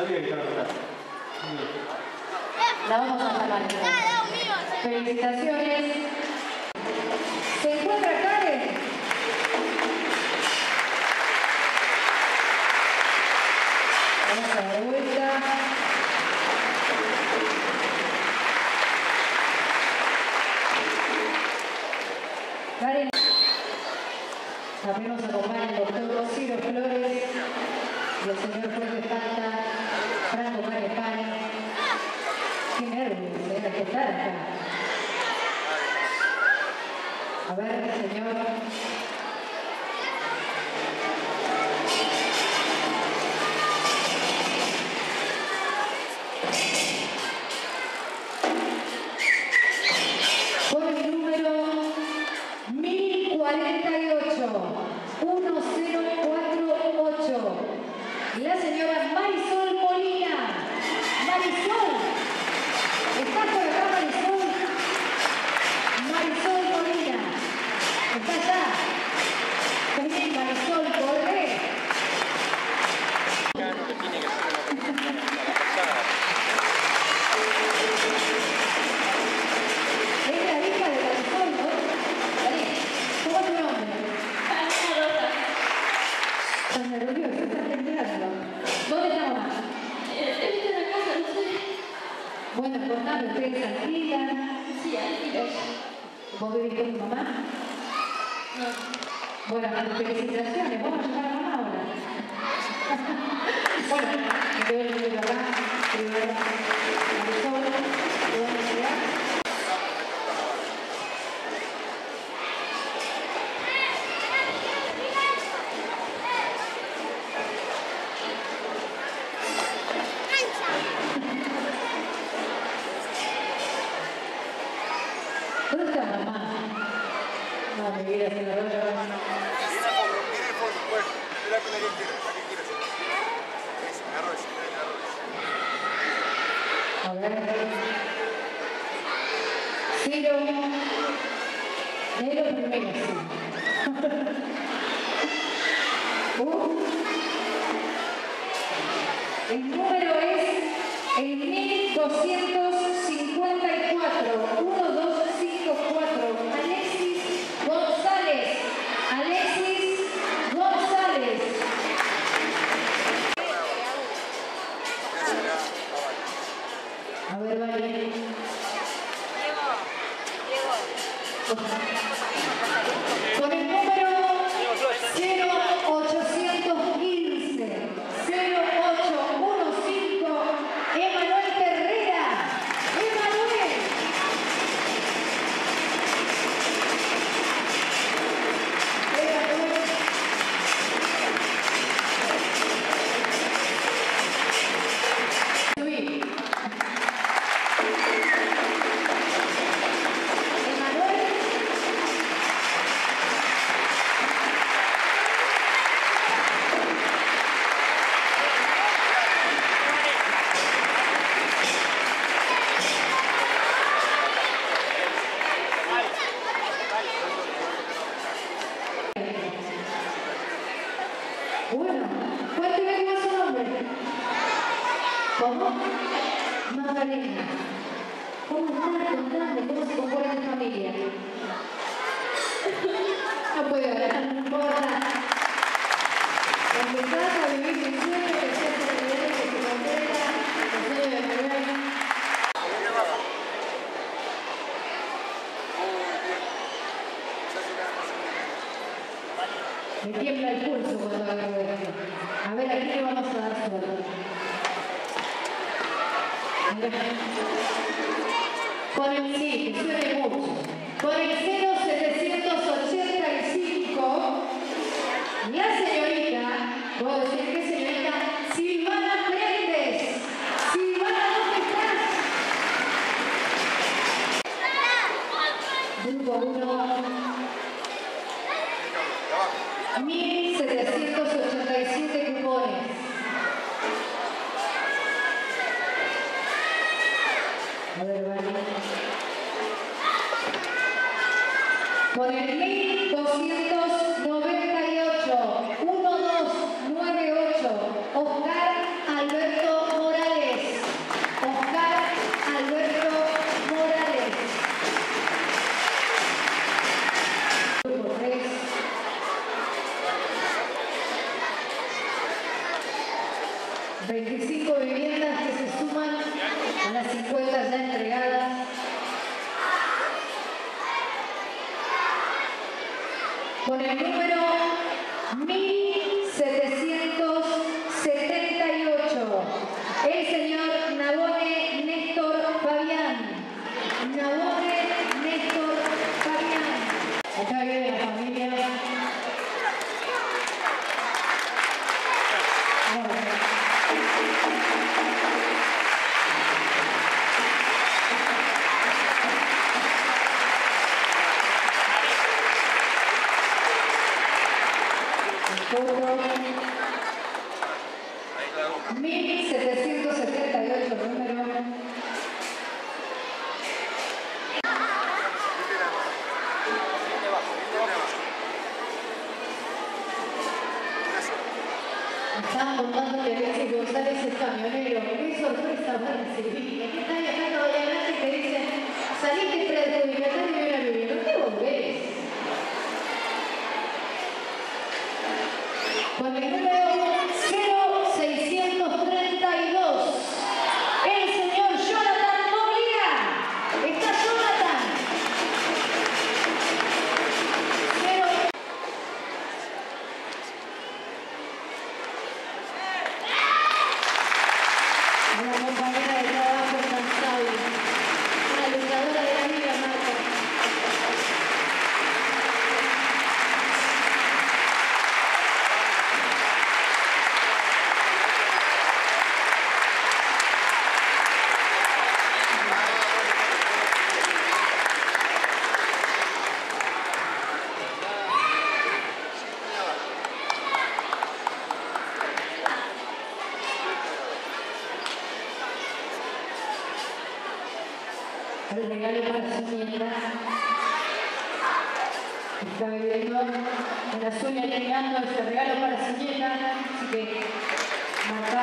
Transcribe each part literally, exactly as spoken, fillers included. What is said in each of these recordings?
La vamos a llamar. Felicitaciones. ¿Se encuentra Karen? Vamos a dar vuelta. Karen. También nos acompaña el doctor Ciro Flores y el señor juez de falta, Franco Carepani. Qué nervios, ¿eh? Hay que estar acá. A ver, señor. Por el número mil cuarenta y ocho, uno cero cuatro ocho, la señora Marisol Molina. Marisol, ¿estás por acá, Marisol? Marisol Molina, ¿está allá? Vení, Marisol, corre. Es la hija de Marisol, ¿no? Vení, ¿cómo es tu nombre? Ana Rosa. Estás nerviosa, estás temblando. ¿Dónde está mamá? Está en la casa, no sé. Bueno, contame, ¿ustedes alquilan? Sí, alquilan. ¿Vos vivís con tu mamá? No. Bueno, felicitaciones. Vamos a llamar a mamá ahora. Bueno, me veo el número acá. Primero, Marisol. ¿Te van a llegar? ¿Dónde está mamá? No, mi vida se la doy la mano. Bueno, espera con la que quieras, la que quieras. Eso, agarro eso, agarro eso. A ver. Ciro. Negro primero, sí. uh. El número es el mil doscientos cincuenta y cuatro, uno dos cinco cuatro. Alexis González. Alexis González. A ver, vale. Diego, Diego. Con el número cero ochocientos quince, cero ocho cinco, Emanuel Herrera. Emanuel. Emanuel. Subí. Emanuel. Bueno, cuénteme cómo es su nombre. ¿Cómo? Magdalena. ¿Cómo está? Contame, ¿cómo se compone tu familia? No puede hablar, no importa. Empezás a vivir tu sueño, que seas realidad, que te contenta, el sueño de Manuel. Me tiembla el pulso cuando agarro esto. A ver, aquí le vamos a dar suerte. Con el sí, que suene mucho. Con el cero setecientos ochenta y cinco, la señorita, puedo decir que señorita Silvana Prendes. Silvana, ¿dónde estás? Grupo uno. mil setecientos ochenta y siete cupones. A ver, vale. veinticinco viviendas que se suman a las cincuenta ya entregadas. Con el número mil setecientos setenta y ocho, el señor Nabone Néstor Fabián. Nabone Néstor Fabián. Acá viene la familia. mil setecientos setenta y ocho número. Estaban contando que Alexis González es camionero. Qué sorpresa va a recibir. Aquí está viajando allá adelante y te dicen, saliste predesubicatario y viene a vivir. ¿No te volvés? Con el número cero seiscientos treinta y dos, el señor Jonathan Mogliga. Está Jonathan. Cero. Una compañera de trabajo incansable, una luchadora de la vida, Marta. El regalo para su nieta. Está viviendo en la suya llegando ese regalo para su nieta. Así que, Marta.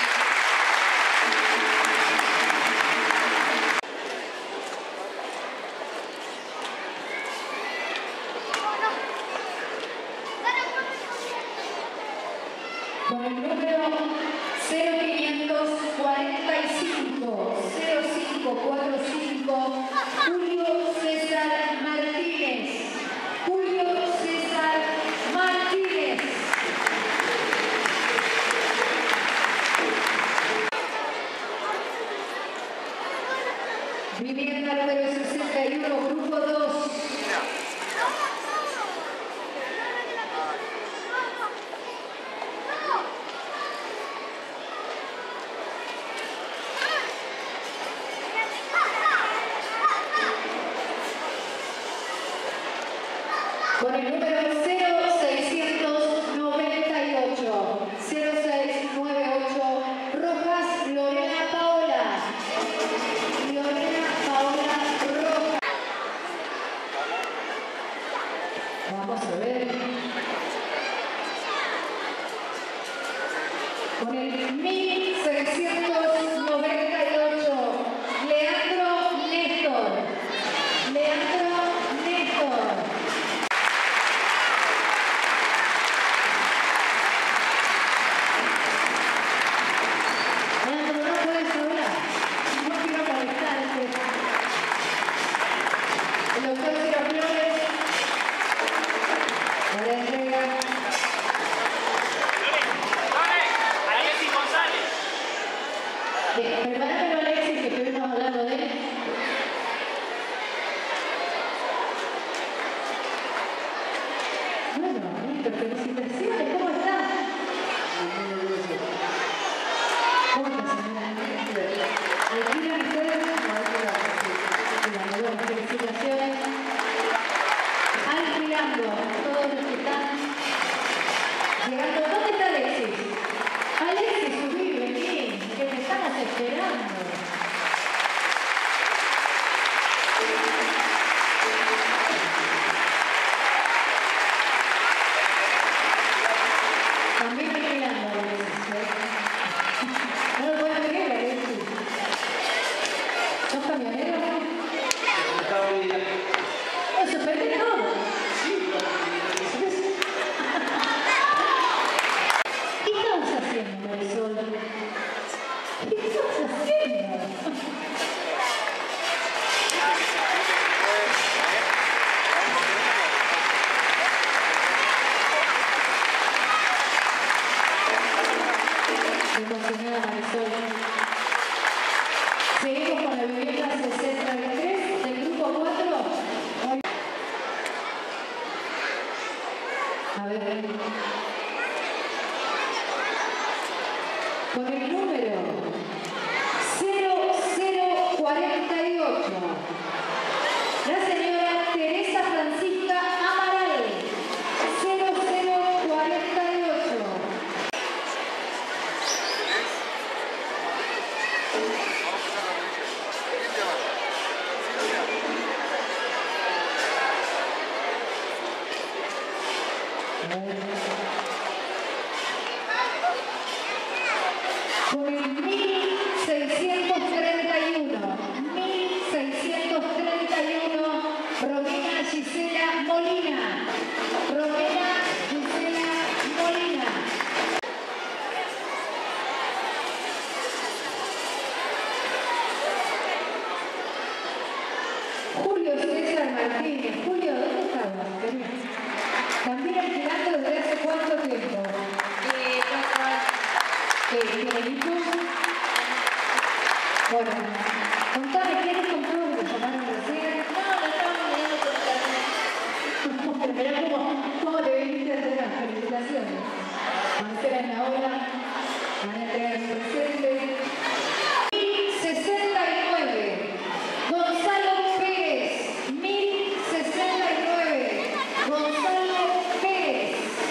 Con el número cero quinientos cuarenta y cinco, cero cinco cuarenta y cinco, Julio César Martínez. Julio César Martínez. Vivienda número sesenta y uno, grupo dos. Con el número cero seiscientos noventa y ocho, cero seis nueve ocho, Rojas Lorena Paola. Lorena Paola Rojas. Vamos a ver. Con el mil seiscientos noventa y ocho, Leandro Néstor. Leandro Néstor. Prepáramelo, Alexis, que estuvimos hablando de él. Bueno, Néstor, felicitaciones, ¿cómo estás? ¿Cómo estás, señora? ¿Alquilan ustedes? Bueno, felicitaciones. Alquilando a todos los que están llegando. ¿Dónde está Alexis? Alexis, subí, vení, que te estamos esperando. También alquilando, Alexis, ¿eh? No lo puedo creer, Alexis. ¿Sos camionero? ¿Lo suspendés todo? ¿Qué estabas haciendo, Marisol? Emocionada Marisol. Seguimos con la vivienda sesenta y tres del grupo cuatro. A ver, con el número cero cero cuarenta y ocho, la señora Teresa Francisca Amaral. cero cero cuarenta y ocho. Con el mil seiscientos treinta y uno, mil seiscientos treinta y uno, Romina Gisela Molina. Romina Gisela Molina. Julio César Martínez. Julio, ¿dónde estabas? También alquilando desde hace cuánto tiempo. Eh, cuatro años. ¿Qué? ¿Tiene hijos? Bueno, contame, ¿quiénes compró? ¿Lo llamaron recién? No, lo estamos mirando por internet. Mirá cómo, cómo te viniste a hacer las felicitaciones. Marcela en la hora, van a entregar un presente. mil sesenta y nueve, Gonzalo Pérez. mil sesenta y nueve, Gonzalo Pérez.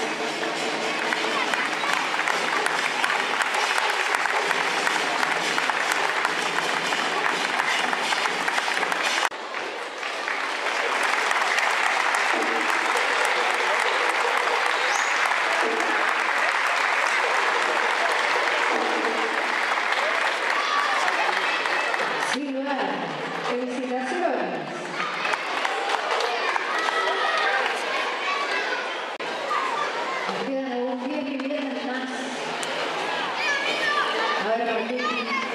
Sí, claro. Felicitaciones. Nos quedan algún diez viviendas más. A ver, Martín.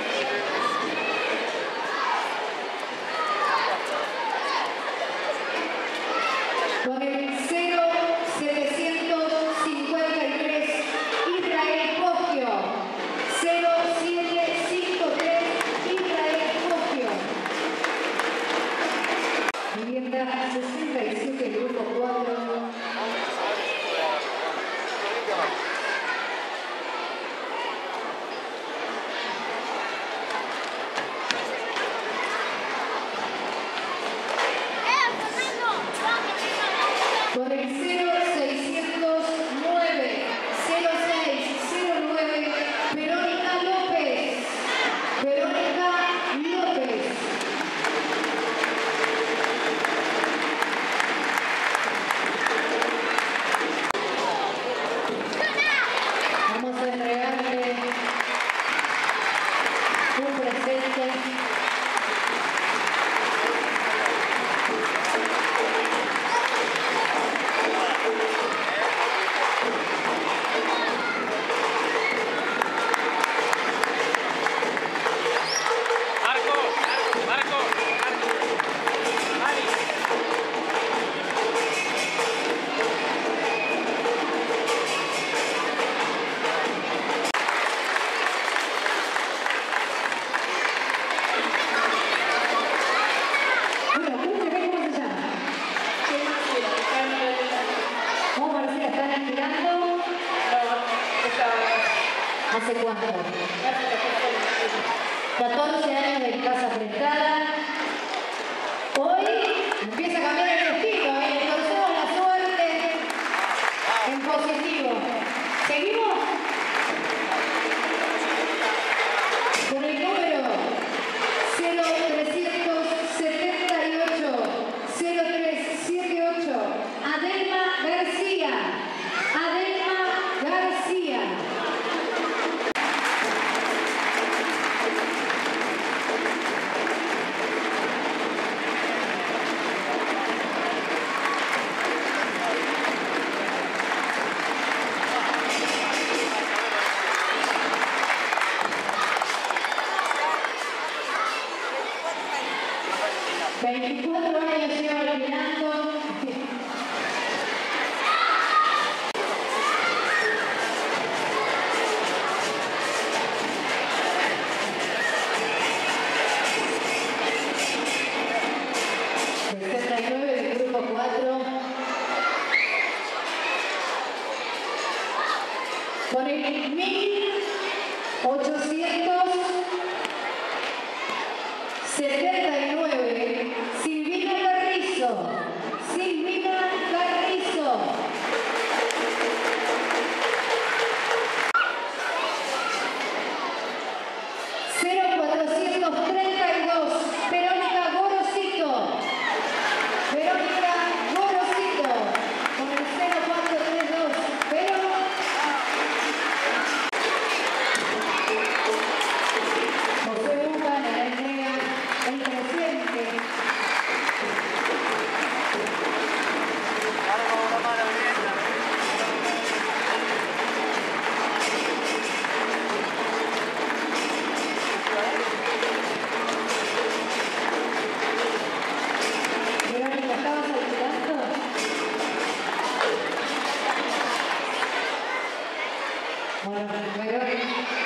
Con el cero setecientos cincuenta y tres, Israel Poggio. cero siete cinco tres, Israel Poggio. Vivienda sesenta y siete, grupo cuatro. Con el cero seiscientos nueve, cero seis cero nueve, Verónica López. Verónica López. Vamos a entregarle un presente. Marco, Marco, Marco, Mari. Bueno, cuénteme cómo se llama. ¿Cómo Marcela están alquilando? ¿Hace cuánto? catorce años de casa prestada. Hoy empieza a cambiar el destino, ¿eh? Le torcemos la suerte en positivo. ¿Seguimos? Con el número cero trescientos setenta y ocho, cero tres siete ocho, Adelma García. Adelma García.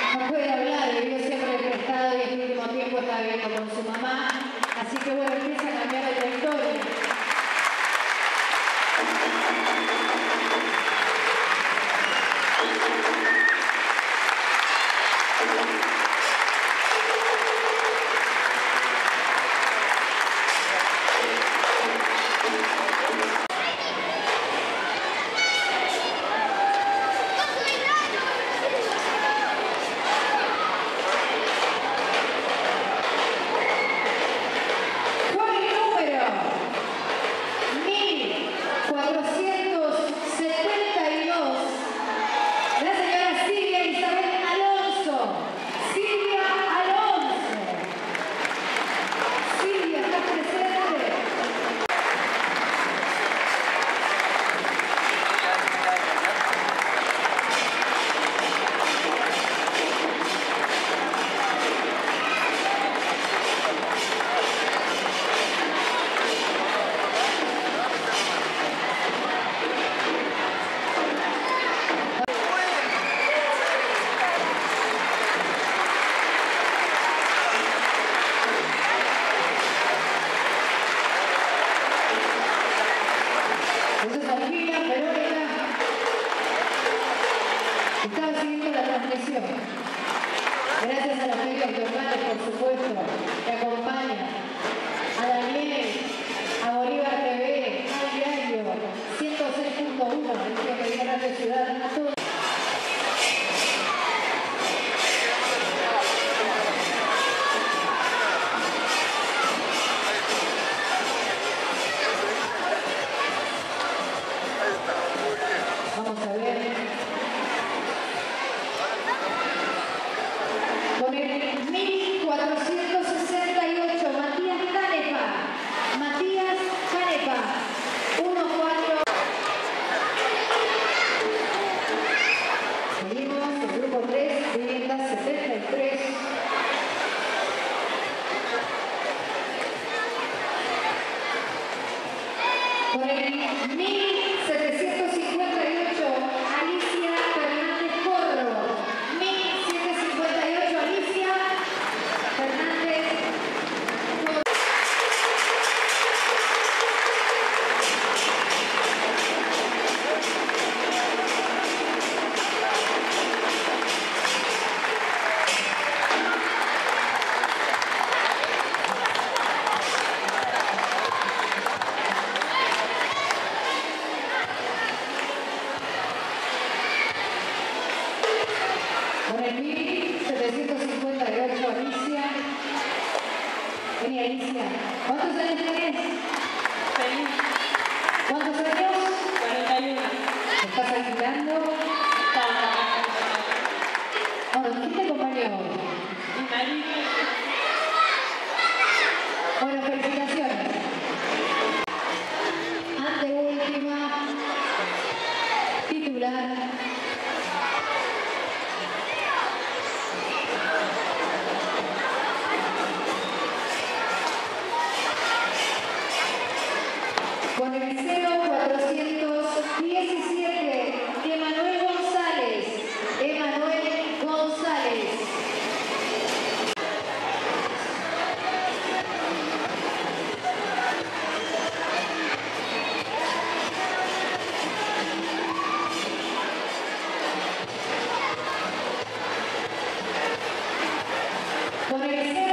no puede hablar, vivió siempre prestado y este último tiempo está viviendo con su mamá. Así que bueno, empieza a cambiar de trayectoria. Estaba siguiendo la transmisión. Gracias a los medios locales, por supuesto, que acompañan. A Daniel, a Bolívar T V, al diario ciento seis punto uno, el que Radio Ciudad, a todos. Vamos a ver. Con el mil cuatrocientos sesenta y ocho, Matías Canepa. Matías Canepa. uno cuatro. Seguimos, el grupo tres, vivienda setenta y tres. Con el mil setecientos cincuenta y ocho, Alicia Fernández Corro. mil setecientos cincuenta y ocho, Alicia Fernández Corro. Con el mil setecientos cincuenta y ocho, Alicia. Vení, Alicia. ¿Cuántos años tenés? Feliz. ¿Cuántos años? cuarenta y uno. ¿Estás alquilando? Bueno, ¿quién te acompañó hoy? Mi marido. Bueno, felicitaciones. Anteúltima. Titular. Con el cero cuatrocientos diecisiete, Emanuel González. Emanuel González. Con el